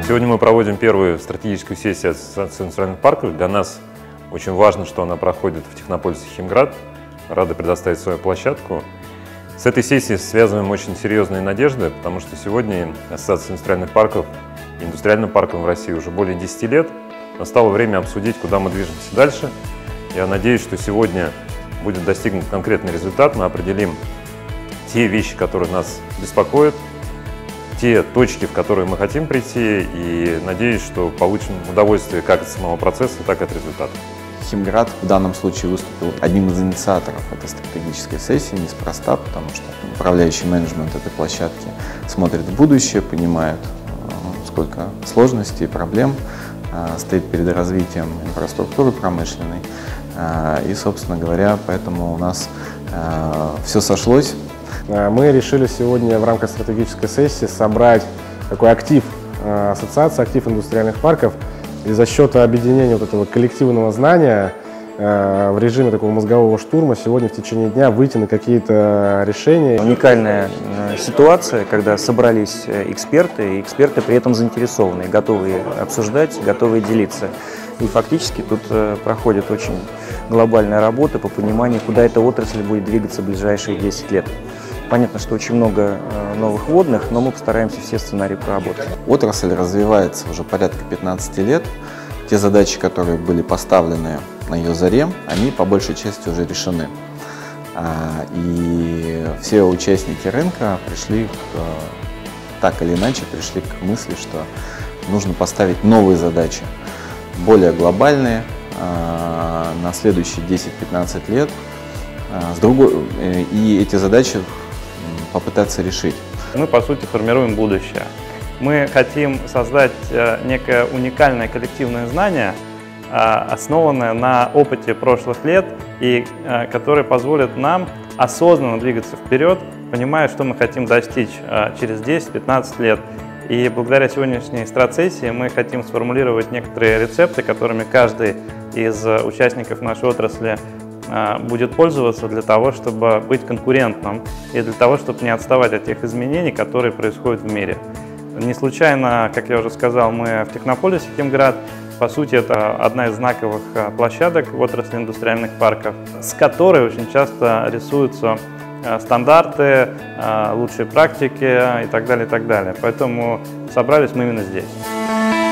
Сегодня мы проводим первую стратегическую сессию Ассоциации индустриальных парков. Для нас очень важно, что она проходит в технополисе Химград. Рады предоставить свою площадку. С этой сессией связываем очень серьезные надежды, потому что сегодня Ассоциация индустриальных парков и индустриальным парком в России уже более 10 лет. Настало время обсудить, куда мы движемся дальше. Я надеюсь, что сегодня будет достигнут конкретный результат. Мы определим те вещи, которые нас беспокоят, те точки, в которые мы хотим прийти, и надеюсь, что получим удовольствие как от самого процесса, так и от результата. Химград в данном случае выступил одним из инициаторов этой стратегической сессии, неспроста, потому что управляющий менеджмент этой площадки смотрит в будущее, понимает, сколько сложностей и проблем стоит перед развитием инфраструктуры промышленной. И, собственно говоря, поэтому у нас все сошлось. Мы решили сегодня в рамках стратегической сессии собрать такой актив ассоциации, актив индустриальных парков, и за счет объединения вот этого коллективного знания в режиме такого мозгового штурма сегодня в течение дня выйти на какие-то решения. Уникальная ситуация, когда собрались эксперты, и эксперты при этом заинтересованные, готовые обсуждать, готовые делиться. И фактически тут проходит очень глобальная работа по пониманию, куда эта отрасль будет двигаться в ближайшие 10 лет. Понятно, что очень много новых вводных, но мы постараемся все сценарии проработать. Отрасль развивается уже порядка 15 лет. Те задачи, которые были поставлены на ее заре, они по большей части уже решены. И все участники рынка так или иначе пришли к мысли, что нужно поставить новые задачи, более глобальные, на следующие 10-15 лет, и эти задачи попытаться решить. Мы, по сути, формируем будущее. Мы хотим создать некое уникальное коллективное знание, основанное на опыте прошлых лет, и которое позволит нам осознанно двигаться вперед, понимая, что мы хотим достичь через 10-15 лет. И благодаря сегодняшней стратсессии мы хотим сформулировать некоторые рецепты, которыми каждый из участников нашей отрасли будет пользоваться для того, чтобы быть конкурентным и для того, чтобы не отставать от тех изменений, которые происходят в мире. Не случайно, как я уже сказал, мы в технополисе Химград. По сути, это одна из знаковых площадок в отрасли индустриальных парков, с которой очень часто рисуются стандарты, лучшие практики и так далее, и так далее. Поэтому собрались мы именно здесь.